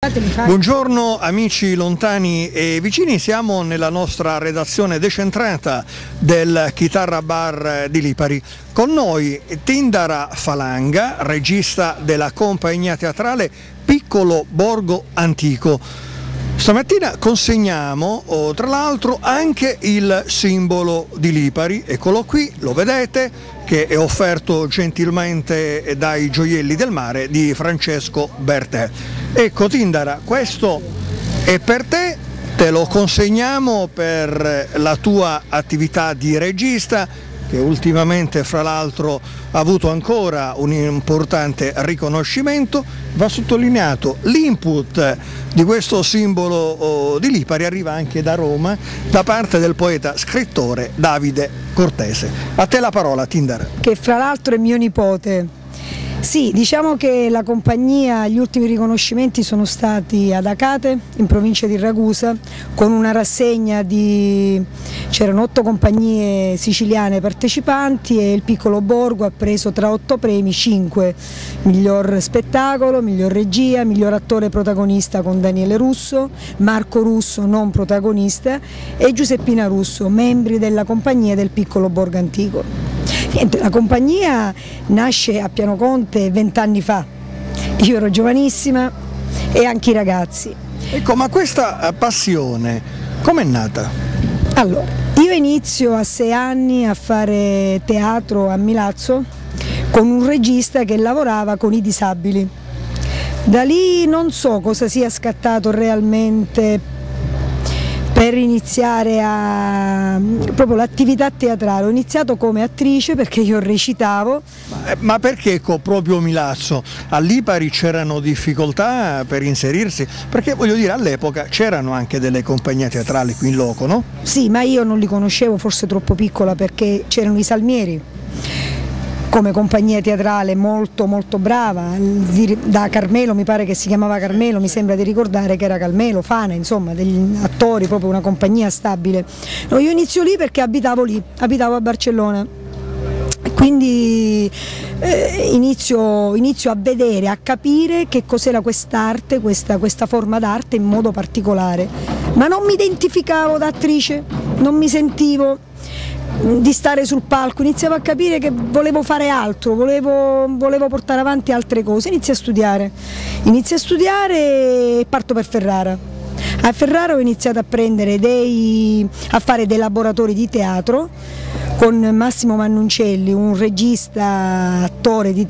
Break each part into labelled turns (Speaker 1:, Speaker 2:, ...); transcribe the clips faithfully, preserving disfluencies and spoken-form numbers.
Speaker 1: Buongiorno amici lontani e vicini, siamo nella nostra redazione decentrata del Chitarra Bar di Lipari. Con noi Tindara Falanga, regista della compagnia teatrale Piccolo Borgo Antico. Stamattina consegniamo oh, tra l'altro anche il simbolo di Lipari, eccolo qui, lo vedete, che è offerto gentilmente dai Gioielli del Mare di Francesco Bertè. Ecco Tindara, questo è per te, te lo consegniamo per la tua attività di regista, che ultimamente fra l'altro ha avuto ancora un importante riconoscimento. Va sottolineato l'input di questo simbolo di Lipari arriva anche da Roma da parte del poeta scrittore Davide Cortese. A te la parola Tindara.
Speaker 2: Che fra l'altro è mio nipote. Sì, diciamo che la compagnia, gli ultimi riconoscimenti sono stati ad Acate, in provincia di Ragusa, con una rassegna di... c'erano otto compagnie siciliane partecipanti e il Piccolo Borgo ha preso tra otto premi cinque, miglior spettacolo, miglior regia, miglior attore protagonista con Daniele Russo, Marco Russo non protagonista e Giuseppina Russo, membri della compagnia del Piccolo Borgo Antico. Niente, la compagnia nasce a Pianoconte vent'anni fa, io ero giovanissima e anche i ragazzi.
Speaker 1: Ecco, ma questa passione com'è nata?
Speaker 2: Allora, io inizio a sei anni a fare teatro a Milazzo con un regista che lavorava con i disabili. Da lì non so cosa sia scattato realmente per iniziare a proprio l'attività teatrale. Ho iniziato come attrice perché io recitavo.
Speaker 1: Ma, ma perché ecco, proprio Milazzo? A Lipari c'erano difficoltà per inserirsi? Perché voglio dire, all'epoca c'erano anche delle compagnie teatrali qui in loco, no?
Speaker 2: Sì, ma io non li conoscevo, forse troppo piccola, perché c'erano i Salmieri come compagnia teatrale molto molto brava, da Carmelo, mi pare che si chiamava Carmelo, mi sembra di ricordare che era Carmelo, Fana, insomma degli attori, proprio una compagnia stabile. No, io inizio lì perché abitavo lì, abitavo a Barcellona, quindi eh, inizio, inizio a vedere, a capire che cos'era quest'arte, questa, questa forma d'arte in modo particolare, ma non mi identificavo da attrice, non mi sentivo di stare sul palco, iniziavo a capire che volevo fare altro, volevo, volevo portare avanti altre cose, inizio a studiare, inizio a studiare e parto per Ferrara. A Ferrara ho iniziato a prendere dei, a fare dei laboratori di teatro con Massimo Mannuncelli, un regista, attore di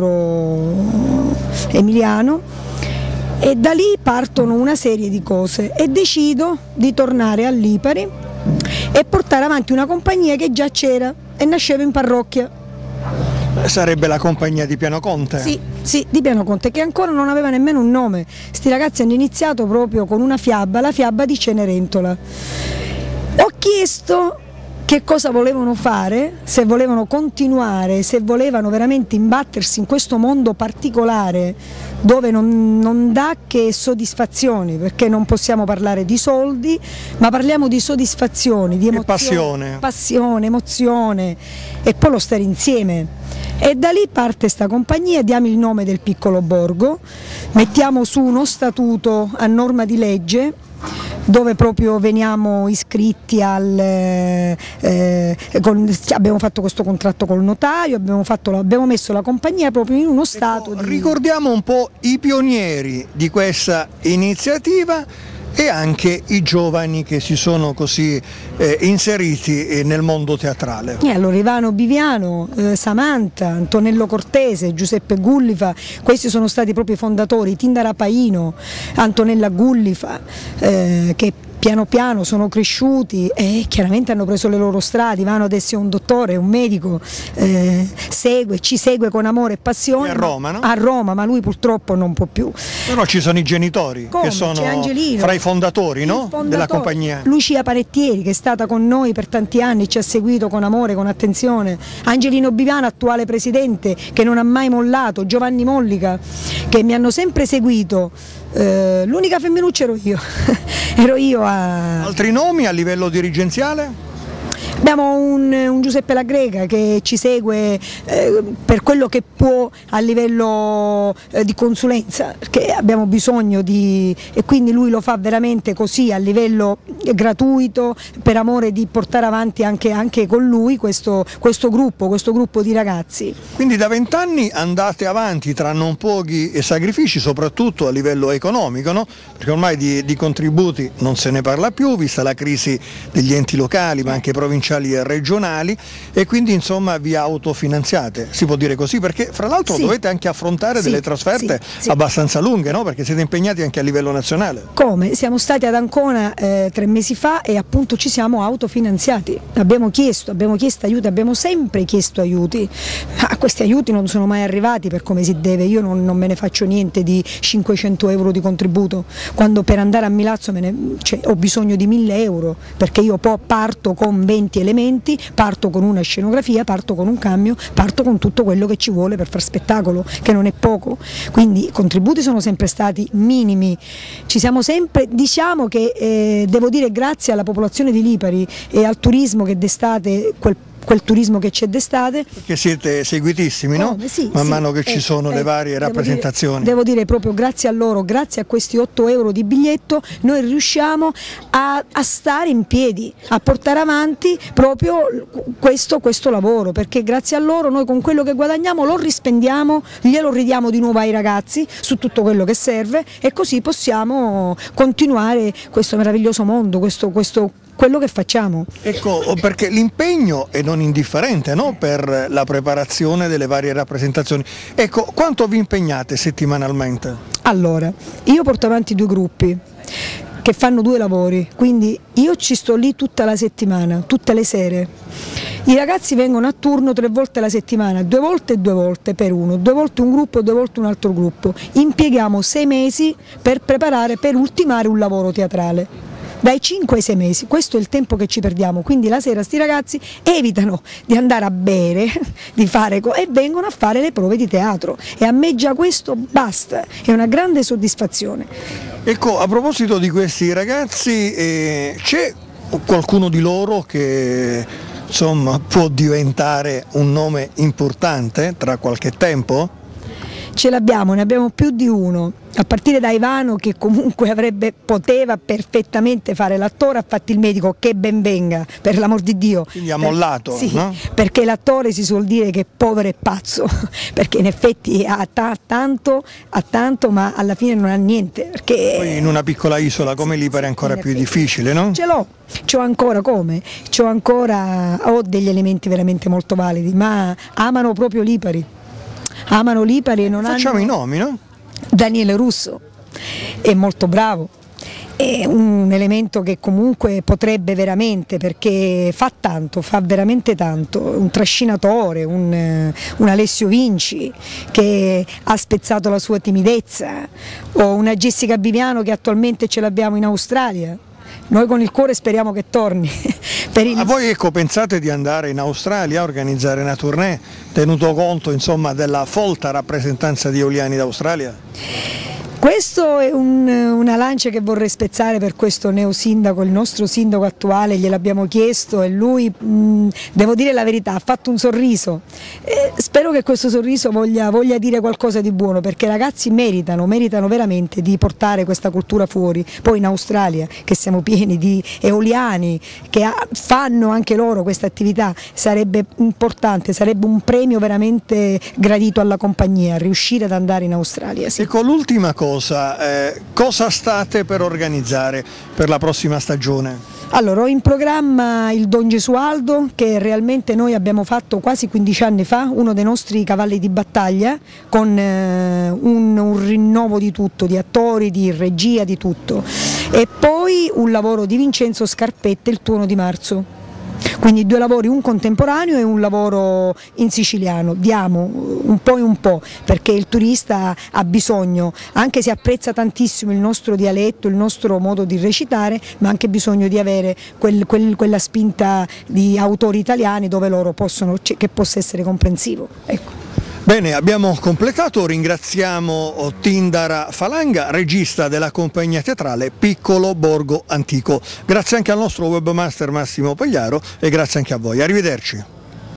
Speaker 2: teatro emiliano, e da lì partono una serie di cose e decido di tornare a Lipari e portare avanti una compagnia che già c'era e nasceva in parrocchia.
Speaker 1: Sarebbe la compagnia di Pianoconte?
Speaker 2: Sì, sì, di Pianoconte, che ancora non aveva nemmeno un nome. Sti ragazzi hanno iniziato proprio con una fiaba, la fiaba di Cenerentola. Ho chiesto che cosa volevano fare, se volevano continuare, se volevano veramente imbattersi in questo mondo particolare dove non, non dà che soddisfazioni, perché non possiamo parlare di soldi, ma parliamo di soddisfazioni, di emozione,
Speaker 1: passione.
Speaker 2: passione, emozione e poi lo stare insieme. E da lì parte sta compagnia, diamo il nome del Piccolo Borgo, mettiamo su uno statuto a norma di legge dove proprio veniamo iscritti al, eh, con, abbiamo fatto questo contratto col notaio, abbiamo, fatto, abbiamo messo la compagnia proprio in uno stato.
Speaker 1: Ecco,
Speaker 2: di...
Speaker 1: Ricordiamo un po' i pionieri di questa iniziativa e anche i giovani che si sono così eh, inseriti eh, nel mondo teatrale.
Speaker 2: E allora Ivano Biviano, eh, Samantha, Antonello Cortese, Giuseppe Gullifa, questi sono stati proprio i fondatori, Tindara Paino, Antonella Gullifa, eh, che piano piano sono cresciuti e chiaramente hanno preso le loro strade. Ivano adesso è un dottore, un medico, eh, segue, ci segue con amore e passione.
Speaker 1: E a Roma, no?
Speaker 2: A Roma, ma lui purtroppo non può più.
Speaker 1: Però ci sono i genitori.
Speaker 2: Come?
Speaker 1: Che sono
Speaker 2: Angelino,
Speaker 1: fra i fondatori, no?
Speaker 2: fondatore,
Speaker 1: della compagnia.
Speaker 2: Lucia Panettieri, che è stata con noi per tanti anni, ci ha seguito con amore, con attenzione. Angelino Biviano, attuale presidente, che non ha mai mollato. Giovanni Mollica, che mi hanno sempre seguito. Uh, l'unica femminuccia ero io, ero io a...
Speaker 1: Altri nomi a livello dirigenziale?
Speaker 2: Abbiamo un, un Giuseppe La Greca che ci segue eh, per quello che può a livello eh, di consulenza, perché abbiamo bisogno di, e quindi lui lo fa veramente così a livello gratuito, per amore di portare avanti anche, anche con lui questo, questo gruppo, questo gruppo di ragazzi.
Speaker 1: Quindi da vent'anni andate avanti tra non pochi sacrifici, soprattutto a livello economico, no? Perché ormai di, di contributi non se ne parla più, vista la crisi degli enti locali ma anche provinciali e regionali, e quindi insomma vi autofinanziate, si può dire così, perché fra l'altro sì, dovete anche affrontare sì, delle trasferte sì, sì. abbastanza lunghe, no? Perché siete impegnati anche a livello nazionale. Come?
Speaker 2: Siamo stati ad Ancona eh, tre mesi fa e appunto ci siamo autofinanziati, abbiamo chiesto, abbiamo chiesto aiuti, abbiamo sempre chiesto aiuti, ma questi aiuti non sono mai arrivati per come si deve. Io non, non me ne faccio niente di cinquecento euro di contributo, quando per andare a Milazzo me ne, cioè, ho bisogno di mille euro, perché io poi parto con venti elementi, parto con una scenografia, parto con un camion, parto con tutto quello che ci vuole per far spettacolo, che non è poco, quindi i contributi sono sempre stati minimi, ci siamo sempre, diciamo che eh, devo dire grazie alla popolazione di Lipari e al turismo che d'estate, quel quel turismo che c'è d'estate.
Speaker 1: Perché siete seguitissimi, no?
Speaker 2: Come? Sì,
Speaker 1: man
Speaker 2: sì,
Speaker 1: mano che eh, ci sono eh, le varie
Speaker 2: devo
Speaker 1: rappresentazioni.
Speaker 2: Dire, devo dire proprio grazie a loro, grazie a questi otto euro di biglietto, noi riusciamo a, a stare in piedi, a portare avanti proprio questo, questo lavoro, perché grazie a loro noi con quello che guadagniamo lo rispendiamo, glielo ridiamo di nuovo ai ragazzi su tutto quello che serve, e così possiamo continuare questo meraviglioso mondo, questo, questo quello che facciamo.
Speaker 1: Ecco, perché l'impegno è non indifferente, no? Per la preparazione delle varie rappresentazioni. Ecco, quanto vi impegnate settimanalmente?
Speaker 2: Allora, io porto avanti due gruppi che fanno due lavori, quindi io ci sto lì tutta la settimana, tutte le sere. I ragazzi vengono a turno tre volte alla settimana, due volte e due volte per uno, due volte un gruppo e due volte un altro gruppo. Impieghiamo sei mesi per preparare, per ultimare un lavoro teatrale. Dai cinque ai sei mesi, questo è il tempo che ci perdiamo, quindi la sera sti ragazzi evitano di andare a bere di fare e vengono a fare le prove di teatro, e a me già questo basta, è una grande soddisfazione.
Speaker 1: Ecco, a proposito di questi ragazzi, eh, c'è qualcuno di loro che insomma può diventare un nome importante tra qualche tempo?
Speaker 2: Ce l'abbiamo, ne abbiamo più di uno, a partire da Ivano, che comunque avrebbe, poteva perfettamente fare l'attore, ha fatto il medico, che ben venga, per l'amor di Dio.
Speaker 1: Quindi ha mollato,
Speaker 2: sì,
Speaker 1: no?
Speaker 2: Perché l'attore si suol dire che è povero e pazzo, perché in effetti ha ta tanto, ha tanto, ma alla fine non ha niente. Perché
Speaker 1: poi in una piccola isola come sì, Lipari è ancora più difficile, no?
Speaker 2: Ce l'ho, c'ho ancora come? C'ho ancora, ho degli elementi veramente molto validi, ma amano proprio Lipari. Amano Lipari e non hanno...
Speaker 1: Facciamo i nomi, no?
Speaker 2: Daniele Russo è molto bravo, è un elemento che comunque potrebbe veramente, perché fa tanto, fa veramente tanto, un trascinatore, un, un Alessio Vinci che ha spezzato la sua timidezza, o una Jessica Biviano che attualmente ce l'abbiamo in Australia. Noi con il cuore speriamo che torni. Per il...
Speaker 1: A voi ecco, pensate di andare in Australia a organizzare una tournée, tenuto conto insomma della folta rappresentanza di Eoliani d'Australia?
Speaker 2: Questo è un, una lancia che vorrei spezzare per questo neosindaco, il nostro sindaco attuale, gliel'abbiamo chiesto e lui, mh, devo dire la verità, ha fatto un sorriso. Eh, spero che questo sorriso voglia, voglia dire qualcosa di buono, perché i ragazzi meritano, meritano veramente di portare questa cultura fuori. Poi in Australia, che siamo pieni di eoliani, che ha, fanno anche loro questa attività, sarebbe importante, sarebbe un premio veramente gradito alla compagnia, riuscire ad andare in Australia. Sì.
Speaker 1: Ecco, l'ultima cosa. Cosa, eh, cosa state per organizzare per la prossima stagione?
Speaker 2: Allora, ho in programma il Don Gesualdo, che realmente noi abbiamo fatto quasi quindici anni fa, uno dei nostri cavalli di battaglia, con eh, un, un rinnovo di tutto, di attori, di regia, di tutto. E poi un lavoro di Vincenzo Scarpetta, Il tuono di marzo. Quindi due lavori, un contemporaneo e un lavoro in siciliano, diamo un po' e un po', perché il turista ha bisogno, anche se apprezza tantissimo il nostro dialetto, il nostro modo di recitare, ma ha anche bisogno di avere quel, quel, quella spinta di autori italiani dove loro possono, che possa essere comprensivo. Ecco.
Speaker 1: Bene, abbiamo completato, ringraziamo Tindara Falanga, regista della compagnia teatrale Piccolo Borgo Antico. Grazie anche al nostro webmaster Massimo Pagliaro e grazie anche a voi. Arrivederci.